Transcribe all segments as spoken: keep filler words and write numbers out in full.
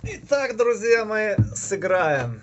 Итак, друзья мои, сыграем.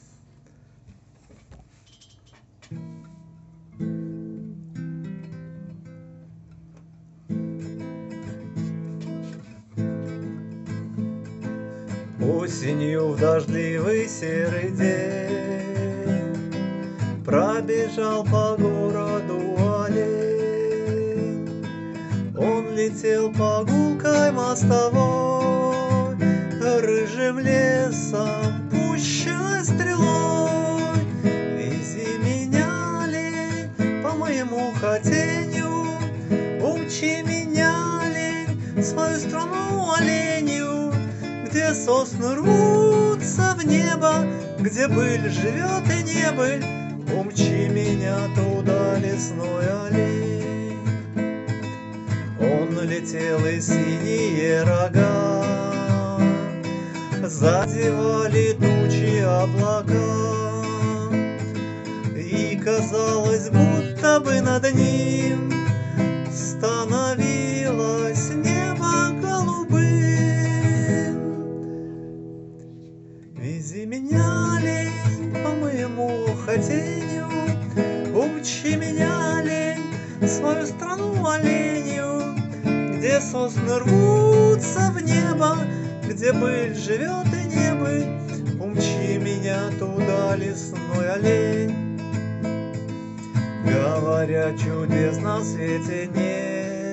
Осенью в дождливый серый день пробежал по городу олень. Он летел по гулкой мостовой, рыжим лесом, пущенной стрелой. Вези меня, лень, по моему хотению, умчи меня, лень, в свою страну оленью, где сосны рвутся в небо, где быль живет и небыль. Умчи меня туда, лесной олень. Он летел, и синие рога задевали тучи облака, и казалось, будто бы над ним становилось небо голубым. Вези меня, лень, по моему хотению, умчи меня, лень, в свою страну оленью, где сосны рвутся в небо, где быль живет и небыль. Умчи меня туда, лесной олень. Говорят, чудес на свете нет,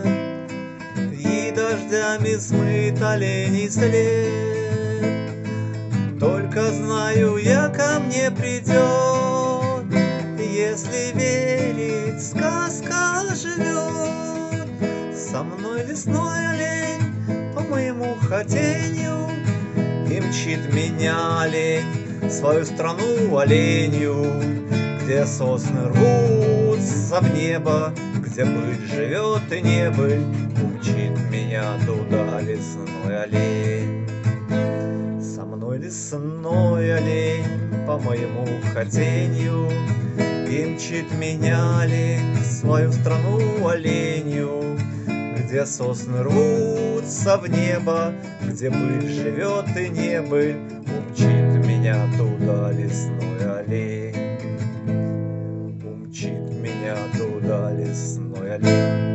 и дождями смыт оленей след. Только знаю я, ко мне придет, если верить, сказка живет. Со мной лесной олень, по моему хотению, и мчит меня олень в свою страну оленью, где сосны рвутся в небо, где быль живет и небыль. Умчит меня туда, лесной олень. Со мной лесной олень, по моему хотению, и мчит меня олень в свою страну оленью, где сосны рвутся в небо, где быль живет и небыль. Умчит меня туда, лесной олень. Умчит меня туда, лесной олень.